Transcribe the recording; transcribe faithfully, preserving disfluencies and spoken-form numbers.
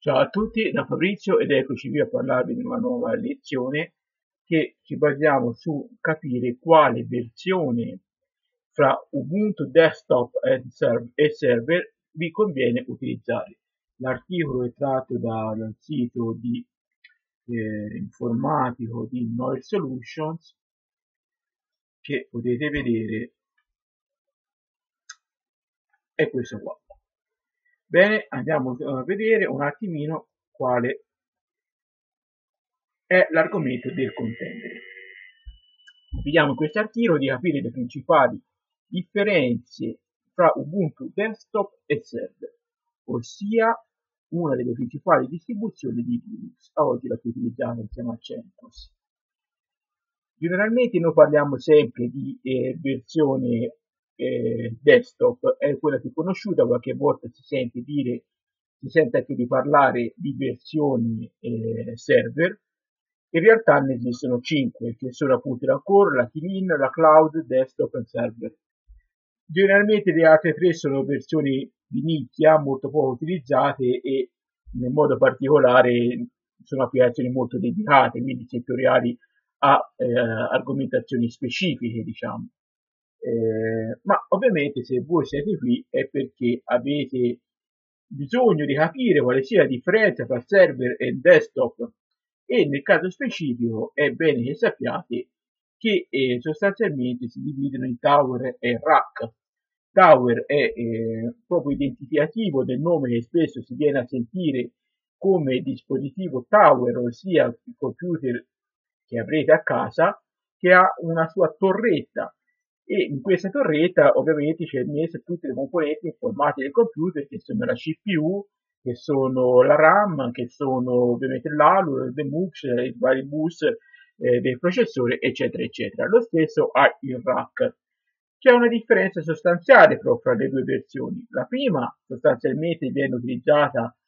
Ciao a tutti, da Fabrizio ed eccoci qui a parlarvi di una nuova lezione che ci basiamo su capire quale versione fra Ubuntu Desktop e serv- e server vi conviene utilizzare. L'articolo è tratto da- dal sito di, eh, informatico di Noise Solutions che potete vedere, è questo qua. Bene, andiamo a vedere un attimino quale è l'argomento del contendere. Vediamo in questo articolo di capire le principali differenze fra Ubuntu Desktop e Server, ossia una delle principali distribuzioni di Linux, a oggi la più utilizzata insieme a CentOS. Generalmente noi parliamo sempre di eh, versione eh, desktop, è quella più conosciuta, qualche volta si sente dire, si sente anche di parlare di versioni eh, server. In realtà ne esistono cinque, che sono appunto la core, la clean, la cloud, desktop e server. Generalmente le altre tre sono versioni di nicchia, molto poco utilizzate e in modo particolare sono applicazioni molto dedicate, quindi settoriali a eh, argomentazioni specifiche, diciamo. Eh, ma ovviamente se voi siete qui è perché avete bisogno di capire quale sia la differenza tra server e desktop e nel caso specifico è bene che sappiate che eh, sostanzialmente si dividono in tower e rack. Tower è eh, proprio identificativo del nome che spesso si viene a sentire come dispositivo tower, ossia il computer che avrete a casa, che ha una sua torretta e in questa torretta ovviamente c'è messe tutte le componenti informatiche del computer che sono la C P U, che sono la RAM, che sono ovviamente l'A L U, il MUX, i vari bus eh, del processore, eccetera, eccetera. Lo stesso ha il rack. C'è una differenza sostanziale però fra le due versioni. La prima sostanzialmente viene utilizzata